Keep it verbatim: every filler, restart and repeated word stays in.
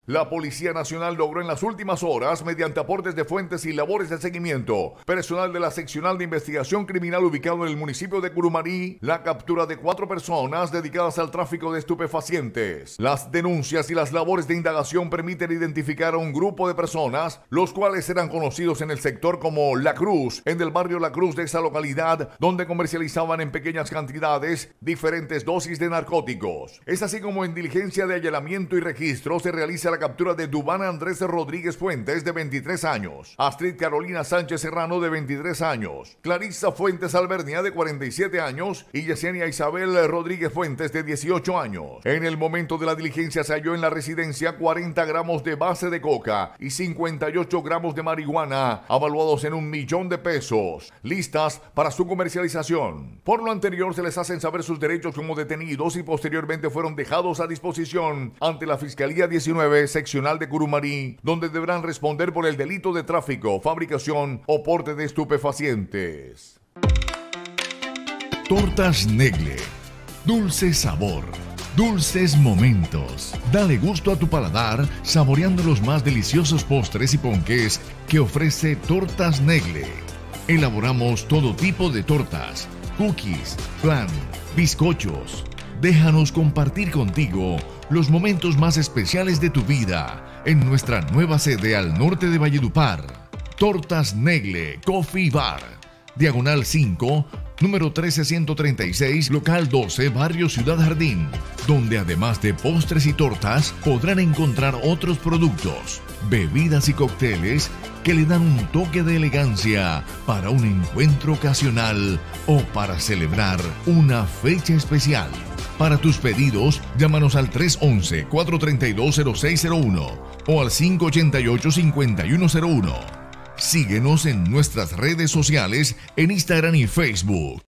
La Policía Nacional logró en las últimas horas, mediante aportes de fuentes y labores de seguimiento, personal de la Seccional de Investigación Criminal ubicado en el municipio de Curumarí, la captura de cuatro personas dedicadas al tráfico de estupefacientes. Las denuncias y las labores de indagación permiten identificar a un grupo de personas, los cuales eran conocidos en el sector como La Cruz, en el barrio La Cruz de esa localidad, donde comercializaban en pequeñas cantidades diferentes dosis de narcóticos. Es así como en diligencia de allanamiento y registro se realiza la captura de Dubán Andrés Rodríguez Fuentes, de veintitrés años, Astrid Carolina Sánchez Serrano, de veintitrés años, Clarissa Fuentes Albernia, de cuarenta y siete años, y Yesenia Isabel Rodríguez Fuentes, de dieciocho años. En el momento de la diligencia se halló en la residencia cuarenta gramos de base de coca y cincuenta y ocho gramos de marihuana, avaluados en un millón de pesos, listas para su comercialización. Por lo anterior, se les hacen saber sus derechos como detenidos y posteriormente fueron dejados a disposición ante la Fiscalía diecinueve Seccional de Curumarí, donde deberán responder por el delito de tráfico, fabricación o porte de estupefacientes. Tortas Negle. Dulce sabor. Dulces momentos. Dale gusto a tu paladar saboreando los más deliciosos postres y ponqués que ofrece Tortas Negle. Elaboramos todo tipo de tortas, cookies, flan, bizcochos. Déjanos compartir contigo los momentos más especiales de tu vida en nuestra nueva sede al norte de Valledupar. Tortas Negle Coffee Bar, Diagonal cinco, número trece ciento treinta y seis, local doce, barrio Ciudad Jardín, donde además de postres y tortas podrán encontrar otros productos, bebidas y cócteles que le dan un toque de elegancia para un encuentro ocasional o para celebrar una fecha especial. Para tus pedidos, llámanos al tres once, cuatro treinta y dos, cero seis cero uno o al cinco ochenta y ocho, cincuenta y uno cero uno. Síguenos en nuestras redes sociales en Instagram y Facebook.